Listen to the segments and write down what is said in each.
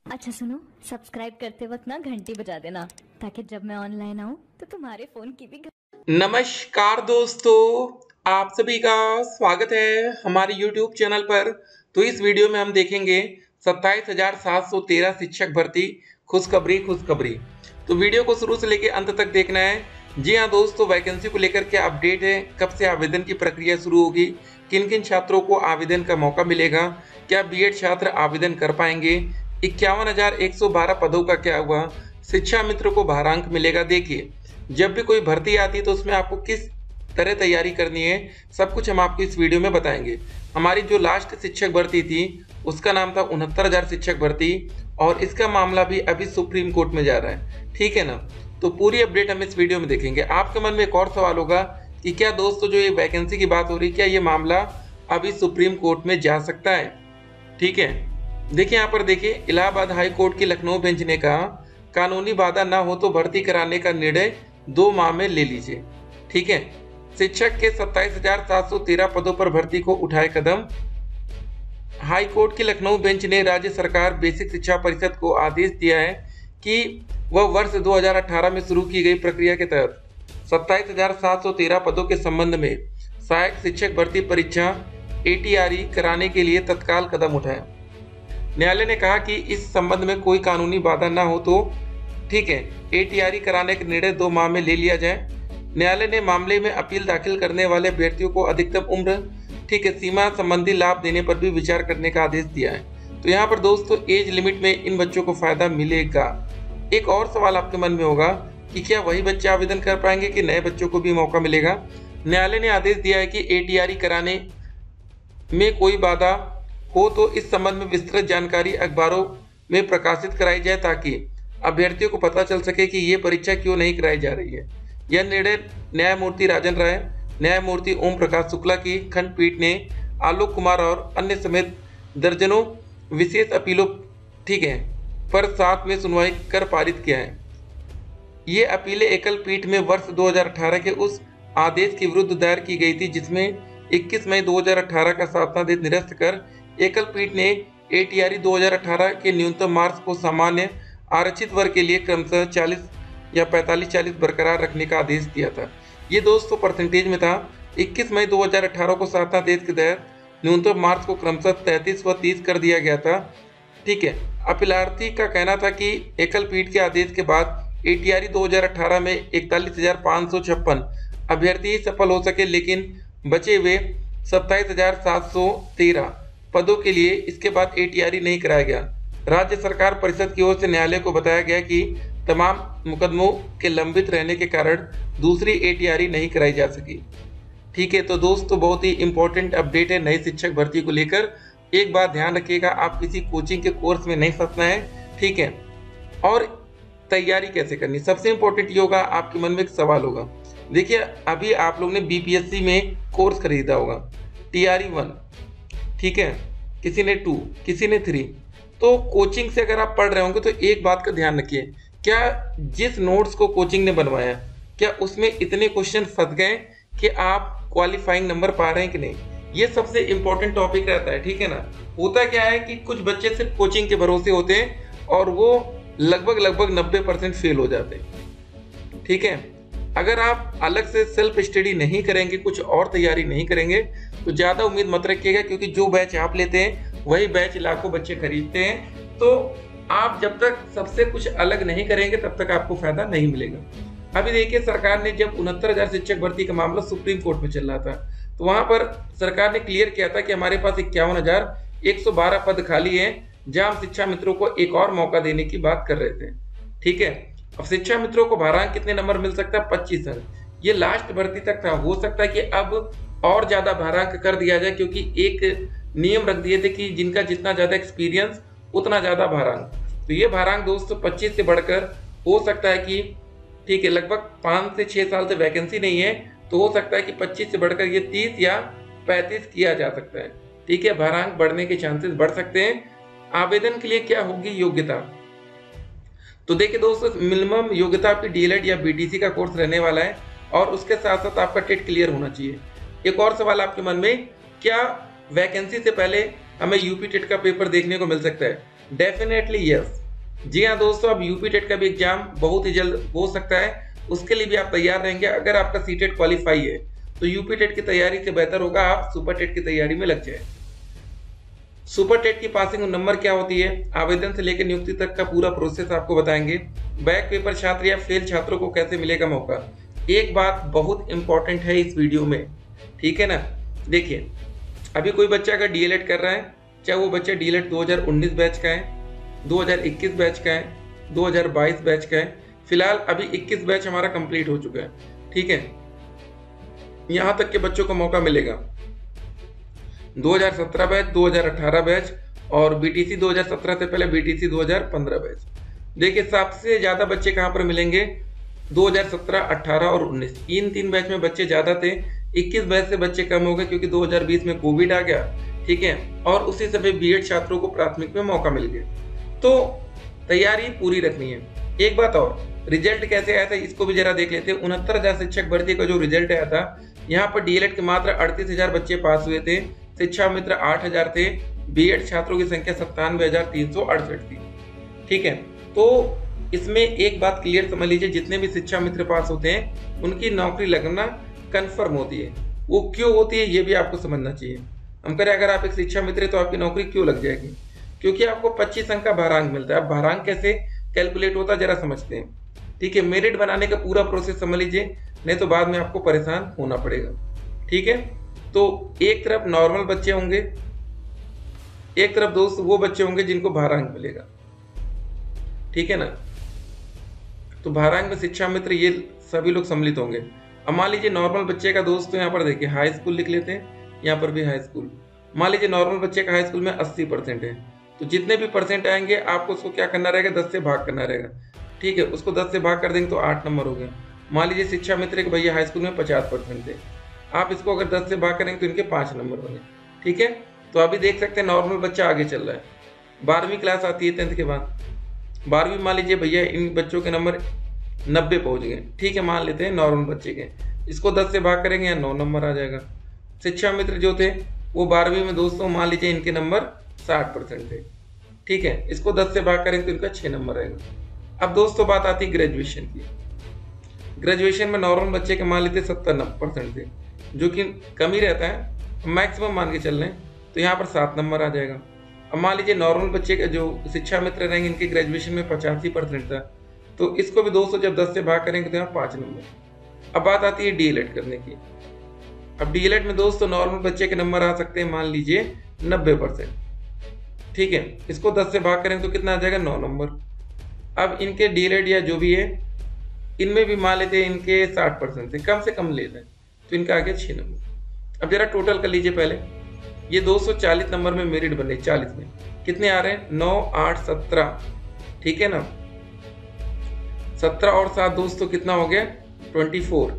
अच्छा सुनो, सब्सक्राइब करते वक्त ना घंटी बजा देना ताकि जब मैं ऑनलाइन आऊँ तो तुम्हारे फोन की भी नमस्कार दोस्तों, आप सभी का स्वागत है हमारे YouTube चैनल पर। तो इस वीडियो में हम देखेंगे 27,713 शिक्षक भर्ती खुशखबरी। तो वीडियो को शुरू से लेकर अंत तक देखना है। जी हाँ दोस्तों, वैकेंसी को लेकर क्या अपडेट है, कब से आवेदन की प्रक्रिया शुरू होगी, किन किन छात्रों को आवेदन का मौका मिलेगा, क्या बीएड छात्र आवेदन कर पाएंगे, 51,112 पदों का क्या हुआ, शिक्षा मित्र को भारांक मिलेगा। देखिए, जब भी कोई भर्ती आती है तो उसमें आपको किस तरह तैयारी करनी है, सब कुछ हम आपको इस वीडियो में बताएंगे। हमारी जो लास्ट शिक्षक भर्ती थी उसका नाम था 69,000 शिक्षक भर्ती, और इसका मामला भी अभी सुप्रीम कोर्ट में जा रहा है, ठीक है ना। तो पूरी अपडेट हम इस वीडियो में देखेंगे। आपके मन में एक और सवाल होगा कि क्या दोस्तों, जो ये वैकेंसी की बात हो रही है, क्या ये मामला अभी सुप्रीम कोर्ट में जा सकता है? ठीक है, देखिए यहाँ पर देखिए, इलाहाबाद हाई कोर्ट की लखनऊ बेंच ने कहा कानूनी बाधा ना हो तो भर्ती कराने का निर्णय 2 माह में ले लीजिए। ठीक है, शिक्षक के 27,713 पदों पर भर्ती को उठाए कदम। हाई कोर्ट की लखनऊ बेंच ने राज्य सरकार बेसिक शिक्षा परिषद को आदेश दिया है कि वह वर्ष 2018 में शुरू की गई प्रक्रिया के तहत 27,713 पदों के संबंध में सहायक शिक्षक भर्ती परीक्षा ATRE कराने के लिए तत्काल कदम उठाए। न्यायालय ने कहा कि इस संबंध में कोई कानूनी बाधा ना हो तो ठीक है, ATRE कराने का निर्णय 2 माह में ले लिया जाए। न्यायालय ने मामले में अपील दाखिल करने वाले अभ्यर्थियों को अधिकतम उम्र ठीक है सीमा संबंधी लाभ देने पर भी विचार करने का आदेश दिया है। तो यहाँ पर दोस्तों, एज लिमिट में इन बच्चों को फायदा मिलेगा। एक और सवाल आपके मन में होगा कि क्या वही बच्चे आवेदन कर पाएंगे कि नए बच्चों को भी मौका मिलेगा? न्यायालय ने आदेश दिया है कि ATRE कराने में कोई बाधा हो तो इस संबंध में विस्तृत जानकारी अखबारों में प्रकाशित कराई जाए ताकि अभ्यर्थियों को पता चल सके कि ये परीक्षा क्यों नहीं कराई जा रही है। यह निर्णय न्यायमूर्ति राजन राय, न्यायमूर्ति ओम प्रकाश शुक्ला की खंडपीठ ने आलोक कुमार और अन्य समेत दर्जनों विशेष अपीलों ठीक है पर साथ में सुनवाई कर पारित किया है। ये अपीलें एकल पीठ में वर्ष 2018 के उस आदेश के विरुद्ध दायर की गई थी जिसमें 21 मई 2018 का शासनादेश निरस्त कर एकल पीठ ने ATRE 2018 के न्यूनतम मार्क्स को सामान्य आरक्षित वर्ग के लिए क्रमशः 40 या 45-40 बरकरार रखने का आदेश दिया था। ये दोस्तों परसेंटेज में था। 21 मई 2018 को शासनादेश के तहत न्यूनतम मार्क्स को क्रमशः 33 व 30 कर दिया गया था। ठीक है, अपीलार्थी का कहना था कि एकल पीठ के आदेश के बाद ATRE 2018 में 41,556 अभ्यर्थी सफल हो सके, लेकिन बचे हुए 27,713 पदों के लिए इसके बाद ATRE नहीं कराया गया। राज्य सरकार परिषद की ओर से न्यायालय को बताया गया कि तमाम मुकदमों के लंबित रहने के कारण दूसरी ATRE नहीं कराई जा सकी। ठीक है, तो दोस्तों, बहुत ही इंपॉर्टेंट अपडेट है नई शिक्षक भर्ती को लेकर। एक बात ध्यान रखिएगा, आप किसी कोचिंग के कोर्स में नहीं फंसना है, ठीक है। और तैयारी कैसे करनी, सबसे इंपॉर्टेंट ये होगा। आपके मन में एक सवाल होगा, देखिए अभी आप लोग ने BPSC में कोर्स खरीदा होगा, TRE 1, ठीक है, किसी ने 2, किसी ने 3। तो कोचिंग से अगर आप पढ़ रहे होंगे तो एक बात का ध्यान रखिए, क्या जिस नोट्स को कोचिंग ने बनवाया क्या उसमें इतने क्वेश्चन फंस गए कि आप क्वालिफाइंग नंबर पा रहे हैं कि नहीं। ये सबसे इंपॉर्टेंट टॉपिक रहता है, ठीक है ना। होता क्या है कि कुछ बच्चे सिर्फ कोचिंग के भरोसे होते हैं और वो लगभग 90% फेल हो जाते हैं, ठीक है। अगर आप अलग से सेल्फ स्टडी नहीं करेंगे, कुछ और तैयारी नहीं करेंगे तो ज़्यादा उम्मीद मत रखिएगा, क्योंकि जो बैच आप लेते हैं वही बैच लाखों बच्चे खरीदते हैं। तो आप जब तक सबसे कुछ अलग नहीं करेंगे तब तक आपको फायदा नहीं मिलेगा। अभी देखिए, सरकार ने जब 69,000 शिक्षक भर्ती का मामला सुप्रीम कोर्ट में चल रहा था तो वहां पर सरकार ने क्लियर किया था कि हमारे पास 51,112 पद खाली हैं, जहां हम शिक्षा मित्रों को एक और मौका देने की बात कर रहे थे, ठीक है। अब शिक्षा मित्रों को भारांक कितने नंबर मिल सकता है? 25 अंक। ये लास्ट भर्ती तक था, हो सकता है कि अब और ज्यादा भारांक कर दिया जाए, क्योंकि एक नियम रख दिए थे कि जिनका जितना ज्यादा एक्सपीरियंस उतना ज्यादा भारांक। तो ये भारांक दोस्तों 25 से बढ़कर हो सकता है कि ठीक है, लगभग 5 से 6 साल से वैकेंसी नहीं है, तो हो सकता है कि 25 से बढ़कर ये 30 या 35 किया जा सकता है, ठीक है। भारांक बढ़ने के चांसेस बढ़ सकते हैं। आवेदन के लिए क्या होगी योग्यता? तो देखिए दोस्तों, मिनिमम योग्यता आपकी DLED या BTC का कोर्स रहने वाला है, और उसके साथ साथ आपका टेट क्लियर होना चाहिए। एक और सवाल आपके मन में, क्या वैकेंसी से पहले हमें यूपी टेट का पेपर देखने को मिल सकता है? Definitely yes. जी हाँ दोस्तों, अब यूपी टेट का भी एग्जाम बहुत ही जल्द हो सकता है, उसके लिए भी आप तैयार रहेंगे। अगर आपका सीटेट क्वालिफाई है तो यूपी टेट की तैयारी से बेहतर होगा आप सुपर टेट की तैयारी में लग जाए। सुपर टेट की पासिंग नंबर क्या होती है, आवेदन से लेकर नियुक्ति तक का पूरा प्रोसेस आपको बताएंगे। बैक पेपर छात्र या फेल छात्रों को कैसे मिलेगा मौका। एक बात बहुत इंपॉर्टेंट है इस वीडियो में, ठीक है ना। देखिए, अभी कोई बच्चा अगर डीएलएड कर रहा है, चाहे वो बच्चा डीएलएड 2019 बैच का है, 2021 बैच का है, 2022 बैच का है, फिलहाल अभी 21 बैच हमारा कंप्लीट हो चुका है, ठीक है। यहां तक के बच्चों को मौका मिलेगा। 2017 बैच, 2018 बैच और बीटीसी 2017 से पहले बीटीसी 2015 बैच। देखिए, सबसे ज्यादा बच्चे कहां पर मिलेंगे, 2017, 18 और 19, इन 3 बैच में बच्चे ज्यादा थे। 21 बैच से बच्चे कम हो गए क्योंकि 2020 में कोविड आ गया, ठीक है, और उसी समय बीएड छात्रों को प्राथमिक में मौका मिल गया। तो तैयारी पूरी रखनी है। एक बात और, रिजल्ट कैसे आया था इसको भी जरा देख लेते हैं। 69,000 शिक्षक भर्ती का जो रिजल्ट आया था, यहाँ पर डीएलएड के मात्र 38,000 बच्चे पास हुए थे, शिक्षा मित्र 8,000 थे, बीएड छात्रों की संख्या 97,368 थी, ठीक है। तो इसमें एक बात क्लियर समझ लीजिए, जितने भी शिक्षा मित्र पास होते हैं उनकी नौकरी लगना कंफर्म होती है। वो क्यों होती है ये भी आपको समझना चाहिए। हम करें, अगर आप एक शिक्षा मित्र है तो आपकी नौकरी क्यों लग जाएगी, क्योंकि आपको 25 अंक का भारांक मिलता है। अब भारांक कैसे कैलकुलेट होता है जरा समझते हैं, ठीक है। मेरिट बनाने का पूरा प्रोसेस समझ लीजिए, नहीं तो बाद में आपको परेशान होना पड़ेगा, ठीक है। तो एक तरफ नॉर्मल बच्चे होंगे, एक तरफ दोस्त वो बच्चे होंगे जिनको भारांक मिलेगा, ठीक है ना। तो भारांक में शिक्षा मित्र ये सभी लोग सम्मिलित होंगे। अब मान लीजिए नॉर्मल बच्चे का दोस्त, तो यहाँ पर देखिए हाई स्कूल लिख लेते हैं, यहाँ पर भी हाई स्कूल। मान लीजिए नॉर्मल बच्चे का हाई स्कूल में 80% है, तो जितने भी परसेंट आएंगे आपको उसको क्या करना रहेगा, 10 से भाग करना रहेगा, ठीक है। उसको 10 से भाग कर देंगे तो 8 नंबर हो गया। मान लीजिए शिक्षा मित्र के भैया हाई स्कूल में 50% थे, आप इसको अगर 10 से भाग करेंगे तो इनके 5 नंबर होंगे, ठीक है। तो अभी देख सकते हैं नॉर्मल बच्चा आगे चल रहा है। 12वीं क्लास आती है 10th के बाद। 12वीं मान लीजिए भैया इन बच्चों के नंबर 90 पहुंच गए, ठीक है, मान लेते हैं नॉर्मल बच्चे के। इसको 10 से भाग करेंगे या 9 नंबर आ जाएगा। शिक्षा मित्र जो थे वो 12वीं में दोस्तों मान लीजिए इनके नंबर 60% थे, ठीक है। इसको 10 से भाग करेंगे तो इनका 6 नंबर आएगा। अब दोस्तों बात आती है ग्रेजुएशन की। ग्रेजुएशन में नॉर्मल बच्चे के मान लेते 70% थे, जो कि कम ही रहता है, मैक्सिमम मान के चल रहे हैं, तो यहाँ पर 7 नंबर आ जाएगा। अब मान लीजिए नॉर्मल बच्चे के जो शिक्षा मित्र रहेंगे इनके ग्रेजुएशन में 85% था, तो इसको भी दोस्तों जब 10 से भाग करेंगे तो यहाँ 5 नंबर। अब बात आती है डीएलएड करने की। अब डीएलएड में दोस्तों नॉर्मल बच्चे के नंबर आ सकते हैं मान लीजिए 90%, ठीक है। इसको 10 से भाग करेंगे तो कितना आ जाएगा, 9 नंबर। अब इनके डीएलएड या जो भी है इनमें भी मान लेते हैं इनके 60% से कम ले रहे हैं, तो इनका आ गया 6 नंबर। अब जरा टोटल कर लीजिए पहले, ये 240 नंबर में मेरिट बन रही, 40 में कितने आ रहे हैं, 9, 8, 17, ठीक है ना। 17 और 7 दोस्तों कितना हो गया, 24,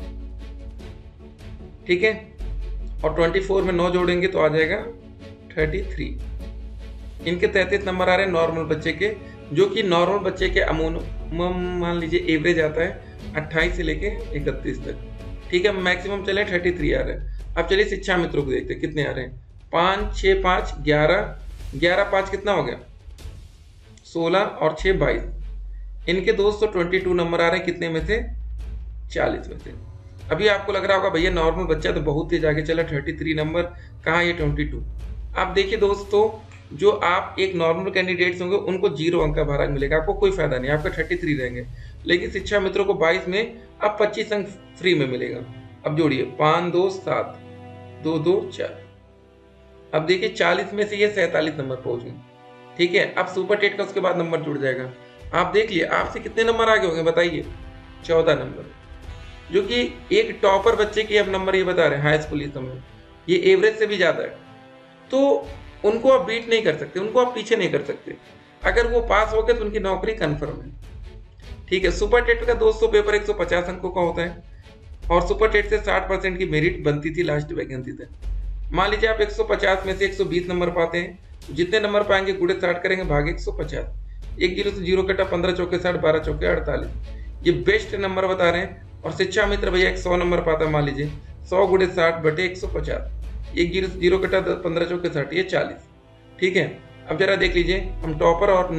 ठीक है। और 24 में 9 जोड़ेंगे तो आ जाएगा 33। इनके 33 नंबर आ रहे हैं नॉर्मल बच्चे के, जो कि नॉर्मल बच्चे के अमूमन मान लीजिए एवरेज आता है 28 से लेके 31 तक, ठीक है। मैक्सिमम चले 33 आ रहे हैं। अब चलिए शिक्षा मित्रों को देखते हैं कितने आ रहे हैं। 5, 6, 5, 11, 5 कितना हो गया, 16 और 6, 22। इनके दोस्तों 22 नंबर आ रहे हैं, कितने में से, 40 में से। अभी आपको लग रहा होगा भैया नॉर्मल बच्चा तो बहुत तेज आगे चला, 33 नंबर कहाँ, ये 22। आप देखिए दोस्तों, जो आप एक नॉर्मल कैंडिडेट्स होंगे उनको 0 अंक का भारांक मिलेगा, आपको कोई फायदा नहीं, आपका 33 रहेंगे। लेकिन शिक्षा मित्रों को 22 में अब 25 अंक फ्री में मिलेगा। अब जोड़िए 5, 2, 7, 2, 2, 4। अब देखिए 40 में से ये 47 नंबर पहुंच गए, ठीक है। अब सुपर टेट का उसके बाद नंबर जुड़ जाएगा। आप देख लिए आपसे कितने नंबर आगे होंगे बताइए, 14 नंबर, जो कि एक टॉपर बच्चे के अब नंबर ये बता रहे हैं हाई स्कूल इस समय, ये एवरेज से भी ज्यादा है। तो उनको आप बीट नहीं कर सकते, उनको आप पीछे नहीं कर सकते। अगर वो पास हो गए तो उनकी नौकरी कंफर्म है, ठीक है। सुपर टेट का दोस्तों पेपर 150 अंकों का होता है और सुपर टेट से 60% की मेरिट बनती थी लास्ट वैकेंसी तक। मान लीजिए आप 150 में से 120 नंबर पाते हैं, जितने नंबर पाएंगे गुड़े 60 करेंगे भागे 150, 1 जीरो से 0 कटा, 15 चौके 60, 12 चौके 48, ये बेस्ट नंबर बता रहे हैं। और शिक्षा मित्र भैया 100 नंबर पाता है, मान लीजिए 100 गुड़े 60 बटे 150, 1 जीरो से 0 कटा, 15 चौके 60, ये 40। ठीक है। अब जरा देख लीजिए, हम टॉपर और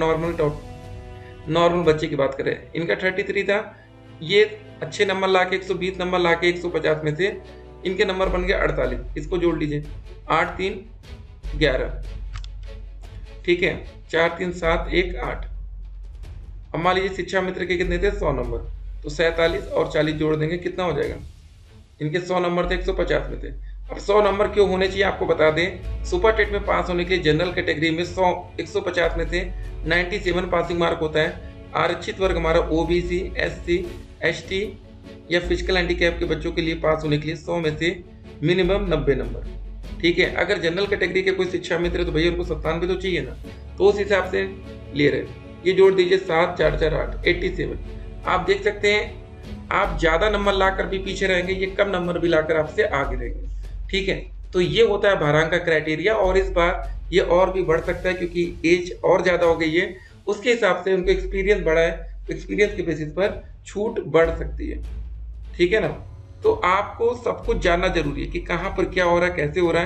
नॉर्मल बच्चे की बात करें, इनका 33 था। ये अच्छे नंबर ला के 120 नंबर ला के 150 में से इनके नंबर बन गए 48। इसको जोड़ लीजिए, 8 3 11, ठीक है, 4 3 7 1 8। अब मान लीजिए शिक्षा मित्र के कितने थे, 100 नंबर, तो 47 और 40 जोड़ देंगे, कितना हो जाएगा। इनके 100 नंबर थे, 150 में थे। अब 100 नंबर क्यों होने चाहिए आपको बता दें, सुपर टेट में पास होने के लिए जनरल कैटेगरी में 150 में से 97 पासिंग मार्क होता है। आरक्षित वर्ग हमारा ओबीसी, एससी, एसटी या फिजिकल हैंडीकैप के बच्चों के लिए पास होने के लिए 100 में से मिनिमम 90 नंबर, ठीक है। अगर जनरल कैटेगरी के कोई शिक्षा मित्र तो भैया उनको 97 तो चाहिए ना, तो उस हिसाब से ले रहे। ये जोड़ दीजिए, 7 4 4 8 87। आप देख सकते हैं आप ज्यादा नंबर लाकर भी पीछे रहेंगे, ये कम नंबर भी लाकर आपसे आगे रहेंगे, ठीक है। तो ये होता है भारांक का क्राइटेरिया, और इस बार ये और भी बढ़ सकता है क्योंकि एज और ज्यादा हो गई है, उसके हिसाब से उनको एक्सपीरियंस बढ़ा है, एक्सपीरियंस के बेसिस पर छूट बढ़ सकती है, ठीक है ना। तो आपको सब कुछ जानना जरूरी है कि कहाँ पर क्या हो रहा है, कैसे हो रहा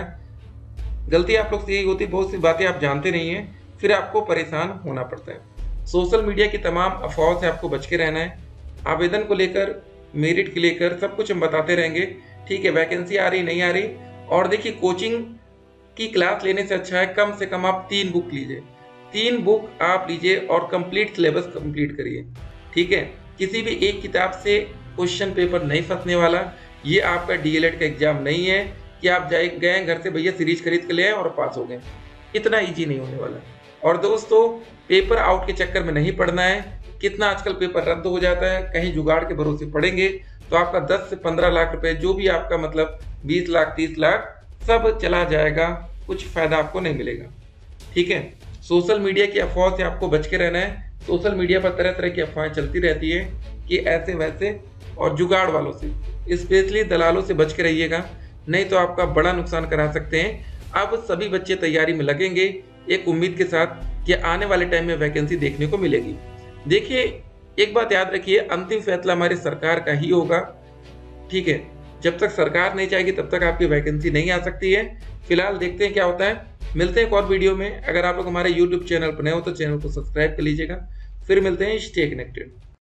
है। गलती आप लोग से यही होती है, बहुत सी बातें आप जानते नहीं है, फिर आपको परेशान होना पड़ता है। सोशल मीडिया की तमाम अफवाहों से आपको बच के रहना है। आवेदन को लेकर, मेरिट के लेकर सब कुछ हम बताते रहेंगे, ठीक है। वैकेंसी आ रही नहीं आ रही, और देखिए कोचिंग की क्लास लेने से अच्छा है कम से कम आप 3 बुक लीजिए, 3 बुक आप लीजिए और कंप्लीट सिलेबस कंप्लीट करिए, ठीक है। किसी भी एक किताब से क्वेश्चन पेपर नहीं फंसने वाला। ये आपका डीएलएड का एग्जाम नहीं है कि आप गए घर से भैया सीरीज खरीद के ले आए और पास हो गए, इतना इजी नहीं होने वाला। और दोस्तों पेपर आउट के चक्कर में नहीं पड़ना है। कितना आजकल पेपर रद्द हो जाता है, कहीं जुगाड़ के भरोसे पड़ेंगे तो आपका 10 से 15 लाख रुपए, जो भी आपका मतलब 20 लाख 30 लाख सब चला जाएगा, कुछ फायदा आपको नहीं मिलेगा, ठीक है। सोशल मीडिया की अफवाह से आपको बच के रहना है। सोशल मीडिया पर तरह तरह की अफवाहें चलती रहती है कि ऐसे वैसे, और जुगाड़ वालों से, स्पेशली दलालों से बच के रहिएगा, नहीं तो आपका बड़ा नुकसान करा सकते हैं। अब सभी बच्चे तैयारी में लगेंगे एक उम्मीद के साथ कि आने वाले टाइम में वैकेंसी देखने को मिलेगी। देखिए एक बात याद रखिए, अंतिम फैसला हमारी सरकार का ही होगा, ठीक है। जब तक सरकार नहीं चाहेगी तब तक आपकी वैकेंसी नहीं आ सकती है। फिलहाल देखते हैं क्या होता है। मिलते हैं एक और वीडियो में। अगर आप लोग हमारे YouTube चैनल पर नए हो तो चैनल को सब्सक्राइब कर लीजिएगा। फिर मिलते हैं, स्टे कनेक्टेड।